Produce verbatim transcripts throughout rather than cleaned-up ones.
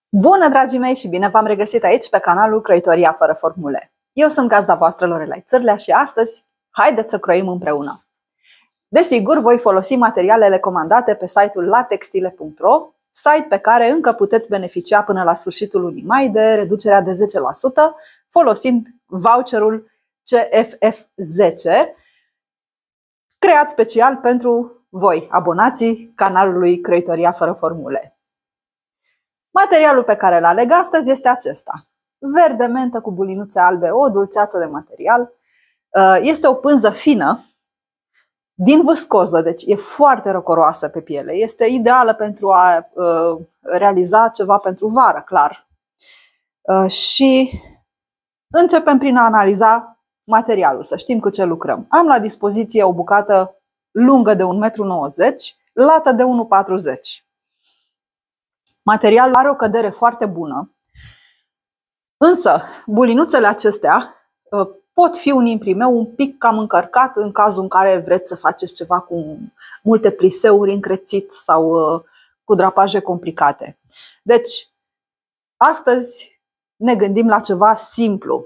Bună, dragii mei, și bine v-am regăsit aici pe canalul Croitoria fără formule. Eu sunt gazda voastră, Lorelai Țârlea, și astăzi haideți să croim împreună. Desigur, voi folosi materialele comandate pe site-ul latextile punct ro, site pe care încă puteți beneficia până la sfârșitul lunii mai de reducerea de zece la sută folosind voucherul C F F zece, creat special pentru voi, abonații canalului Croitoria fără formule. Materialul pe care îl aleg astăzi este acesta. Verde mentă cu bulinuțe albe, o dulceață de material. Este o pânză fină, din viscoză, deci e foarte răcoroasă pe piele. Este ideală pentru a realiza ceva pentru vară, clar. Și începem prin a analiza materialul, să știm cu ce lucrăm. Am la dispoziție o bucată lungă de un metru nouăzeci, lată de unu metru patruzeci. Materialul are o cădere foarte bună, însă bulinuțele acestea pot fi un imprimeu un pic cam încărcat în cazul în care vreți să faceți ceva cu multe pliseuri încrețit sau cu drapaje complicate. Deci, astăzi ne gândim la ceva simplu.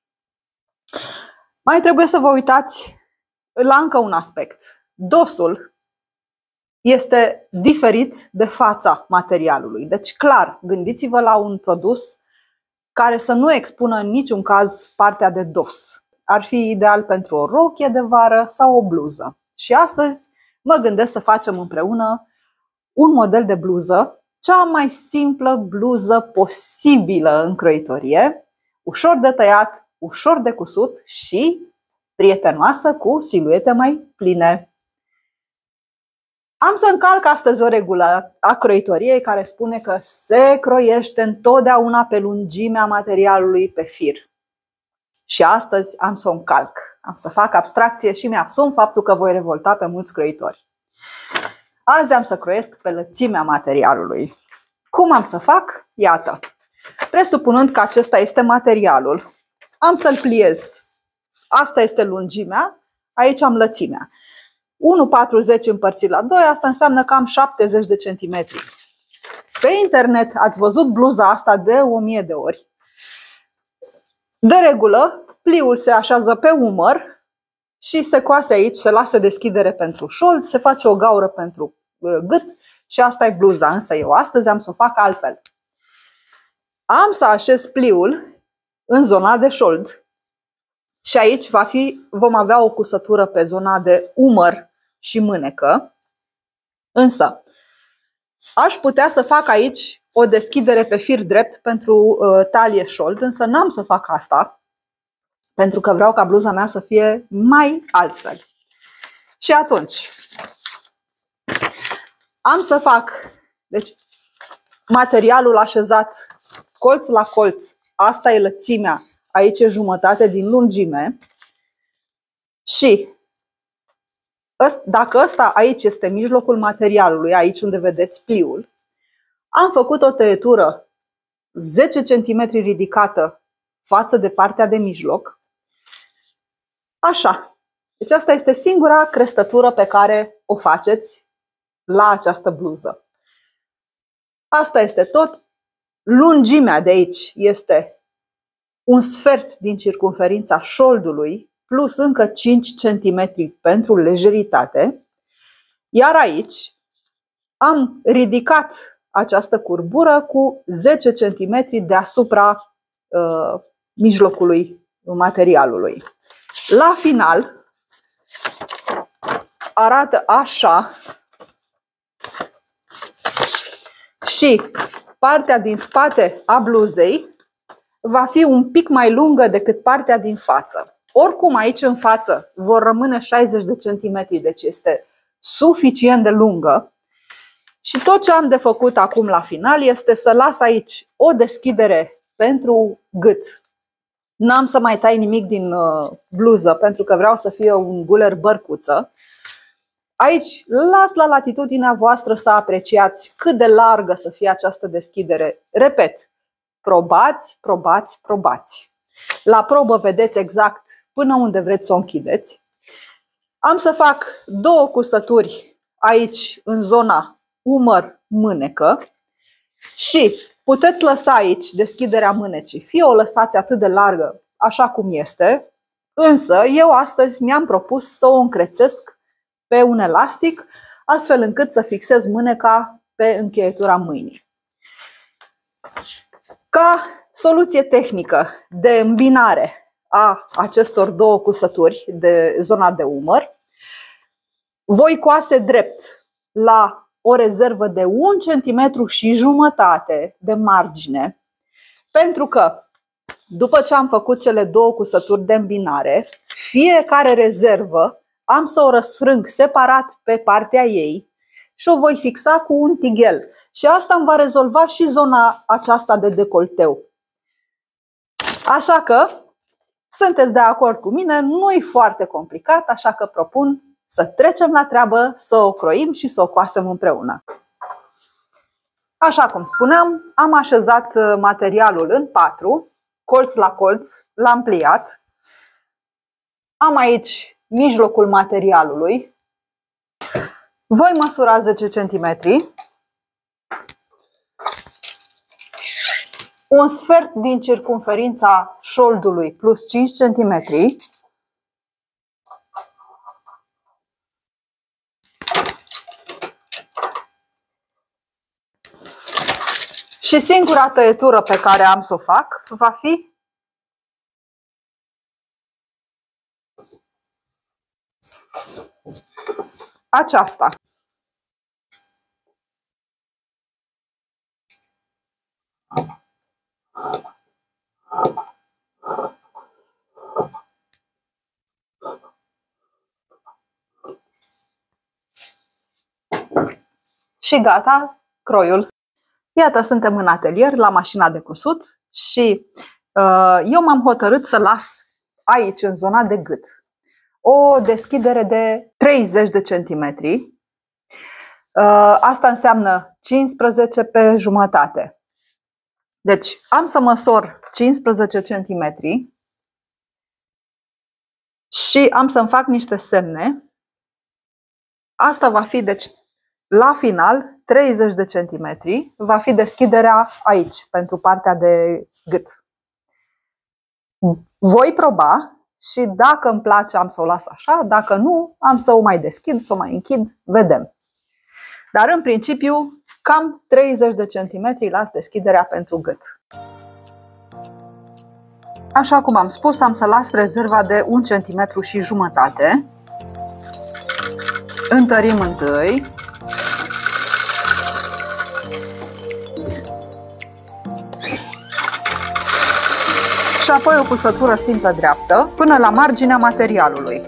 Mai trebuie să vă uitați la încă un aspect. Dosul este diferit de fața materialului. Deci, clar, gândiți-vă la un produs care să nu expună în niciun caz partea de dos. Ar fi ideal pentru o rochie de vară sau o bluză. Și astăzi mă gândesc să facem împreună un model de bluză, cea mai simplă bluză posibilă în croitorie, ușor de tăiat, ușor de cusut și prietenoasă cu siluete mai pline. Am să încalc astăzi o regulă a croitoriei care spune că se croiește întotdeauna pe lungimea materialului pe fir. Și astăzi am să o încalc. Am să fac abstracție și mi-asum faptul că voi revolta pe mulți croitori. Azi am să croiesc pe lățimea materialului. Cum am să fac? Iată. Presupunând că acesta este materialul, am să-l pliez. Asta este lungimea, aici am lățimea. unu metru patruzeci împărțit la doi, asta înseamnă cam șaptezeci de centimetri. Pe internet ați văzut bluza asta de o mie de ori. De regulă, pliul se așează pe umăr și se coase aici, se lasă deschidere pentru șold, se face o gaură pentru gât și asta e bluza. Însă eu astăzi am să o fac altfel. Am să așez pliul în zona de șold. Și aici va fi, vom avea o cusătură pe zona de umăr și mânecă. Însă, aș putea să fac aici o deschidere pe fir drept pentru uh, talie șold, însă n-am să fac asta, pentru că vreau ca bluza mea să fie mai altfel. Și atunci, am să fac, deci, materialul așezat colț la colț, asta e lățimea, aici e jumătate din lungime și dacă ăsta aici este mijlocul materialului, aici unde vedeți pliul, am făcut o tăietură zece centimetri ridicată față de partea de mijloc. Așa. Deci asta este singura crestătură pe care o faceți la această bluză. Asta este tot. Lungimea de aici este un sfert din circumferința șoldului, plus încă cinci centimetri pentru lejeritate. Iar aici am ridicat această curbură cu zece centimetri deasupra uh, mijlocului materialului. La final arată așa și partea din spate a bluzei va fi un pic mai lungă decât partea din față. Oricum, aici în față vor rămâne șaizeci de centimetri, deci este suficient de lungă. Și tot ce am de făcut acum la final este să las aici o deschidere pentru gât. N-am să mai tai nimic din bluză pentru că vreau să fie un guler bărcuță. Aici las la latitudinea voastră să apreciați cât de largă să fie această deschidere. Repet, probați, probați, probați. La probă vedeți exact până unde vreți să o închideți. Am să fac două cusături aici în zona umăr-mânecă și Puteți lăsa aici deschiderea mânecii, fie o lăsați atât de largă, așa cum este, însă eu astăzi mi-am propus să o încrețesc pe un elastic, astfel încât să fixez mâneca pe încheietura mâinii. Ca soluție tehnică de îmbinare a acestor două cusături de zona de umăr, voi coase drept la o rezervă de un centimetru și jumătate de margine, pentru că după ce am făcut cele două cusături de îmbinare, fiecare rezervă am să o răsfrâng separat pe partea ei și o voi fixa cu un tighel. Și asta îmi va rezolva și zona aceasta de decolteu. Așa că sunteți de acord cu mine, nu e foarte complicat, așa că propun să trecem la treabă, să o croim și să o coasem împreună. Așa cum spuneam, am așezat materialul în patru, colț la colț, l-am pliat. Am aici mijlocul materialului. Voi măsura zece centimetri. Un sfert din circumferința șoldului plus cinci centimetri. Și singura tăietură pe care am să o fac va fi aceasta. Și gata, croiul. Iată, suntem în atelier, la mașina de cusut și uh, eu m-am hotărât să las aici, în zona de gât, o deschidere de treizeci de centimetri. Uh, asta înseamnă cincisprezece pe jumătate. Deci am să măsor cincisprezece centimetri și am să-mi fac niște semne. Asta va fi, deci, la final, treizeci de centimetri, va fi deschiderea aici, pentru partea de gât. Voi proba și dacă îmi place am să o las așa, dacă nu, am să o mai deschid, să o mai închid, vedem. Dar în principiu, cam treizeci de centimetri las deschiderea pentru gât. Așa cum am spus, am să las rezerva de un centimetru și jumătate. Întărim întâi. Și apoi o cusătură simplă dreaptă până la marginea materialului.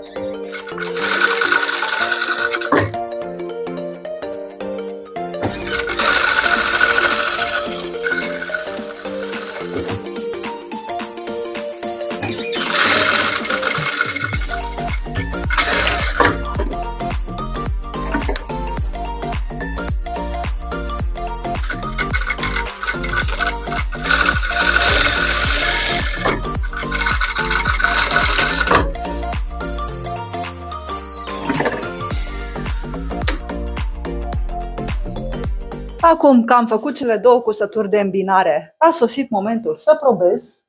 Acum că am făcut cele două cusături de îmbinare, a sosit momentul să probez.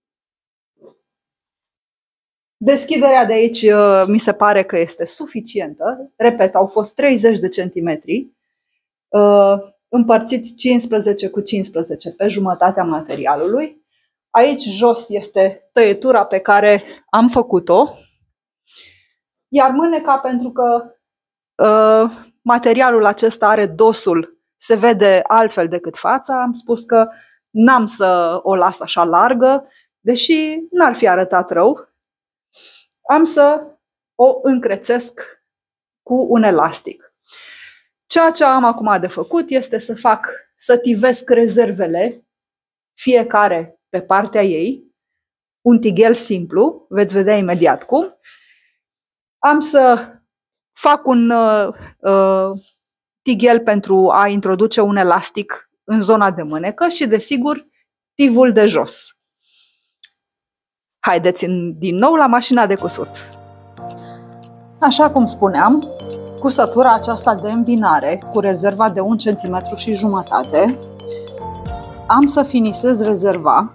Deschiderea de aici mi se pare că este suficientă. Repet, au fost treizeci de centimetri, împărțiți cincisprezece cu cincisprezece pe jumătatea materialului. Aici jos este tăietura pe care am făcut-o. Iar mâneca, pentru că uh, materialul acesta are dosul, se vede altfel decât fața, am spus că n-am să o las așa largă, deși n-ar fi arătat rău. Am să o încrețesc cu un elastic. Ceea ce am acum de făcut este să fac, să tivesc rezervele, fiecare pe partea ei, un tighel simplu, veți vedea imediat cum. Am să fac un uh, uh, tighel pentru a introduce un elastic în zona de mânecă și, desigur, tivul de jos. Haideți din nou la mașina de cusut. Așa cum spuneam, cusătura aceasta de îmbinare cu rezerva de un centimetru și jumătate am să finisez rezerva.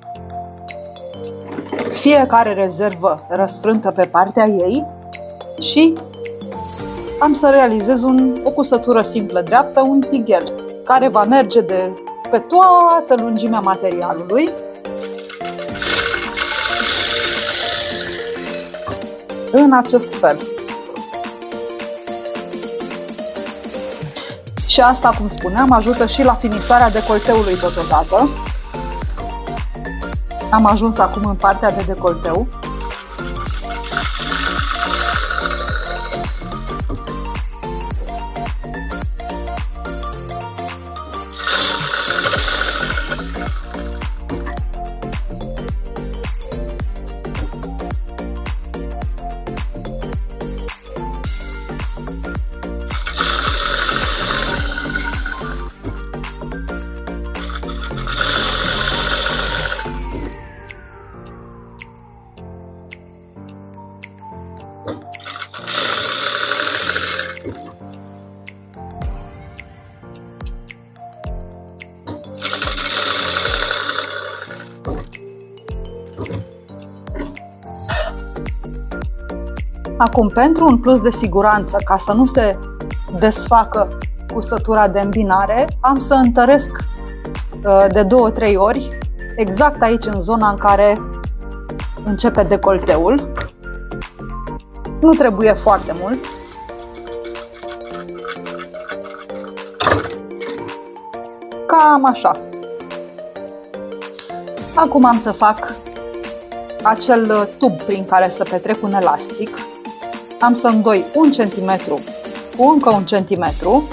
Fiecare rezervă răsfrântă pe partea ei și am să realizez un, o cusătură simplă dreaptă, un tighel, care va merge de pe toată lungimea materialului. În acest fel. Și asta, cum spuneam, ajută și la finisarea decolteului totodată. Am ajuns acum în partea de decolteu. Acum, pentru un plus de siguranță, ca să nu se desfacă cusătura de îmbinare, am să întăresc de două-trei ori, exact aici, în zona în care începe decolteul. Nu trebuie foarte mult. Cam așa. Acum am să fac acel tub prin care să petrec un elastic. Am să îngoi un centimetru cu încă un centimetru.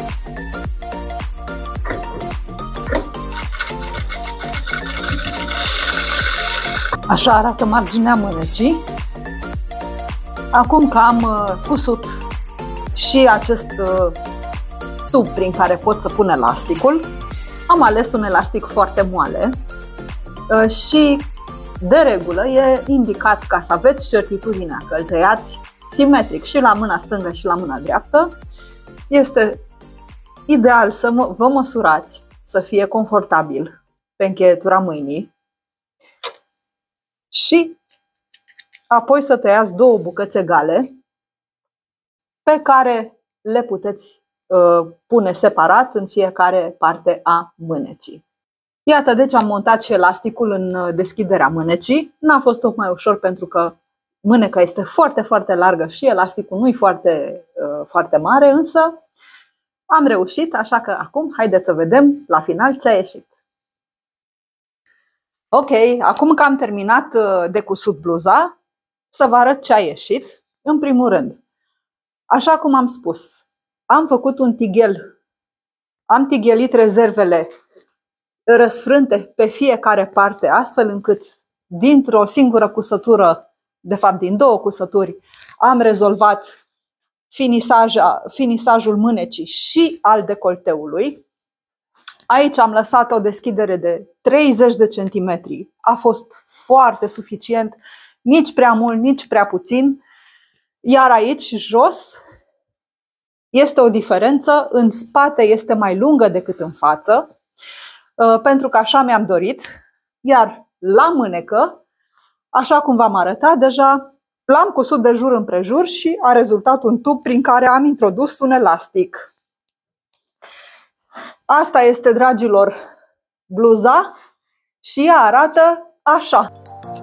Așa arată marginea mânecii. Acum că am cusut și acest tub prin care pot să pun elasticul, am ales un elastic foarte moale și de regulă e indicat, ca să aveți certitudinea că îl tăiați simetric și la mâna stângă și la mâna dreaptă, este ideal să vă măsurați să fie confortabil pe încheietura mâinii și apoi să tăiați două bucăți egale pe care le puteți uh, pune separat în fiecare parte a mânecii. Iată, deci am montat și elasticul în deschiderea mânecii. N-a fost tocmai ușor pentru că mâneca este foarte, foarte largă și elasticul nu e foarte, uh, foarte mare, însă am reușit, așa că acum haideți să vedem la final ce a ieșit. Ok, acum că am terminat de cusut bluza, să vă arăt ce a ieșit. În primul rând, așa cum am spus, am făcut un tighel, am tighelit rezervele răsfrânte pe fiecare parte, astfel încât dintr-o singură cusătură, de fapt din două cusături, am rezolvat finisaja, finisajul mânecii și al decolteului. Aici am lăsat o deschidere de treizeci de centimetri. A fost foarte suficient, nici prea mult, nici prea puțin. Iar aici, jos, este o diferență. În spate este mai lungă decât în față, pentru că așa mi-am dorit. Iar la mânecă, așa cum v-am arătat deja, l-am cusut de jur împrejur și a rezultat un tub prin care am introdus un elastic. Asta este, dragilor, bluza și ea arată așa.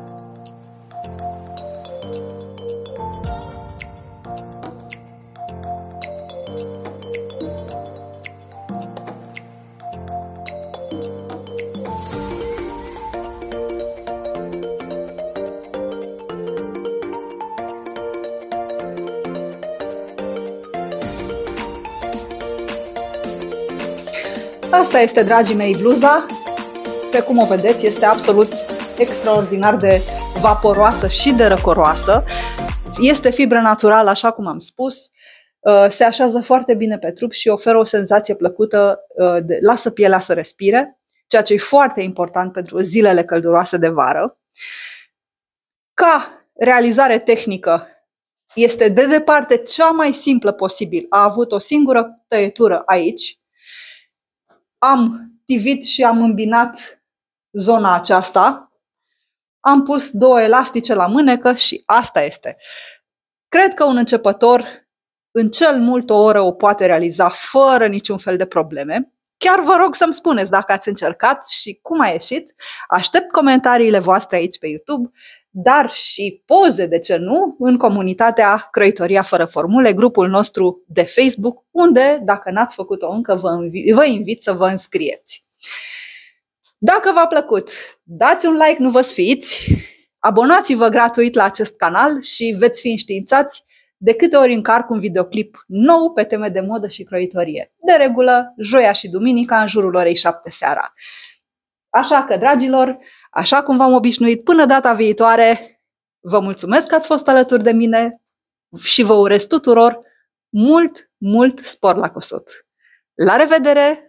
Asta este, dragii mei, bluza. Pe cum o vedeți, este absolut extraordinar de vaporoasă și de răcoroasă. Este fibră naturală, așa cum am spus. Se așează foarte bine pe trup și oferă o senzație plăcută, de, lasă pielea să respire, ceea ce e foarte important pentru zilele călduroase de vară. Ca realizare tehnică, este de departe cea mai simplă posibil. A avut o singură tăietură aici. Am tivit și am îmbinat zona aceasta, am pus două elastice la mânecă și asta este. Cred că un începător în cel mult o oră o poate realiza fără niciun fel de probleme. Chiar vă rog să-mi spuneți dacă ați încercat și cum a ieșit. Aștept comentariile voastre aici pe YouTube, dar și poze, de ce nu, în comunitatea Croitoria Fără Formule, grupul nostru de Facebook, unde, dacă n-ați făcut-o încă, vă invit, vă invit să vă înscrieți. Dacă v-a plăcut, dați un like, nu vă sfiți, abonați-vă gratuit la acest canal și veți fi înștiințați de câte ori încarc un videoclip nou pe teme de modă și croitorie. De regulă, joia și duminica, în jurul orei șapte seara. Așa că, dragilor, așa cum v-am obișnuit, până data viitoare, vă mulțumesc că ați fost alături de mine și vă urez tuturor mult, mult spor la cusut. La revedere!